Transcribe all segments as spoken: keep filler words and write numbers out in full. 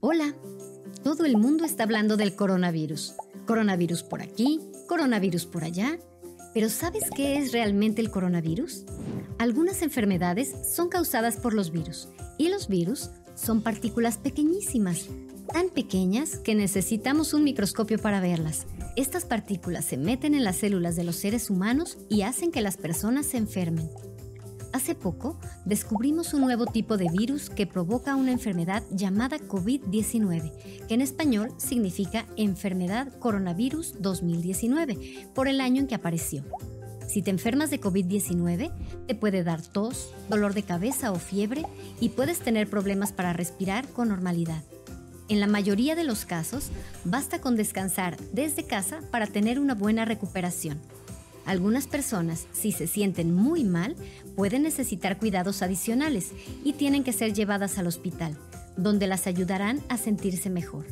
Hola, todo el mundo está hablando del coronavirus. Coronavirus por aquí, coronavirus por allá. Pero ¿sabes qué es realmente el coronavirus? Algunas enfermedades son causadas por los virus y los virus son partículas pequeñísimas, tan pequeñas que necesitamos un microscopio para verlas. Estas partículas se meten en las células de los seres humanos y hacen que las personas se enfermen. Hace poco descubrimos un nuevo tipo de virus que provoca una enfermedad llamada COVID diecinueve, que en español significa Enfermedad Coronavirus dos mil diecinueve, por el año en que apareció. Si te enfermas de COVID diecinueve, te puede dar tos, dolor de cabeza o fiebre y puedes tener problemas para respirar con normalidad. En la mayoría de los casos, basta con descansar desde casa para tener una buena recuperación. Algunas personas, si se sienten muy mal, pueden necesitar cuidados adicionales y tienen que ser llevadas al hospital, donde las ayudarán a sentirse mejor.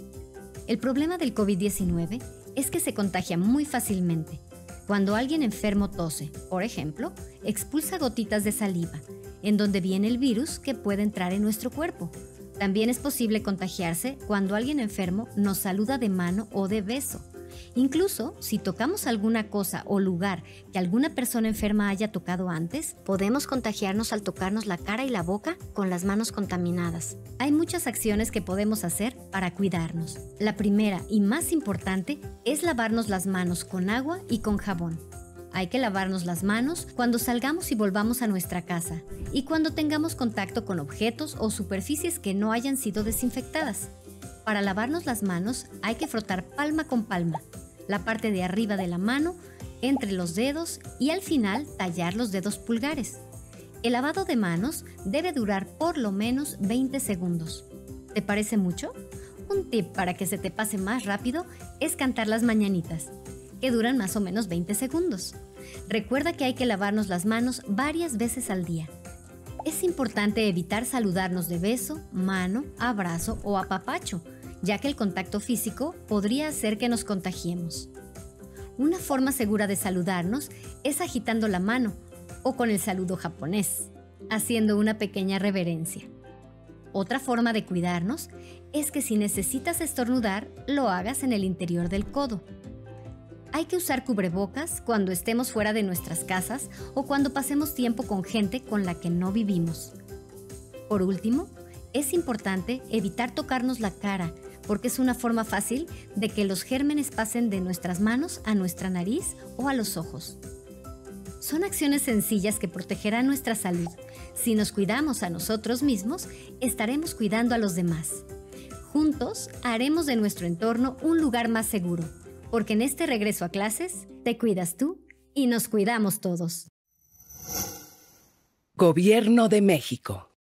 El problema del COVID diecinueve es que se contagia muy fácilmente. Cuando alguien enfermo tose, por ejemplo, expulsa gotitas de saliva, en donde viene el virus que puede entrar en nuestro cuerpo. También es posible contagiarse cuando alguien enfermo nos saluda de mano o de beso. Incluso, si tocamos alguna cosa o lugar que alguna persona enferma haya tocado antes, podemos contagiarnos al tocarnos la cara y la boca con las manos contaminadas. Hay muchas acciones que podemos hacer para cuidarnos. La primera y más importante es lavarnos las manos con agua y con jabón. Hay que lavarnos las manos cuando salgamos y volvamos a nuestra casa y cuando tengamos contacto con objetos o superficies que no hayan sido desinfectadas. Para lavarnos las manos hay que frotar palma con palma, la parte de arriba de la mano, entre los dedos y al final tallar los dedos pulgares. El lavado de manos debe durar por lo menos veinte segundos. ¿Te parece mucho? Un tip para que se te pase más rápido es cantar las mañanitas, que duran más o menos veinte segundos. Recuerda que hay que lavarnos las manos varias veces al día. Es importante evitar saludarnos de beso, mano, abrazo o apapacho, ya que el contacto físico podría hacer que nos contagiemos. Una forma segura de saludarnos es agitando la mano o con el saludo japonés, haciendo una pequeña reverencia. Otra forma de cuidarnos es que si necesitas estornudar, lo hagas en el interior del codo. Hay que usar cubrebocas cuando estemos fuera de nuestras casas o cuando pasemos tiempo con gente con la que no vivimos. Por último, es importante evitar tocarnos la cara, porque es una forma fácil de que los gérmenes pasen de nuestras manos a nuestra nariz o a los ojos. Son acciones sencillas que protegerán nuestra salud. Si nos cuidamos a nosotros mismos, estaremos cuidando a los demás. Juntos haremos de nuestro entorno un lugar más seguro, porque en este regreso a clases, te cuidas tú y nos cuidamos todos. Gobierno de México.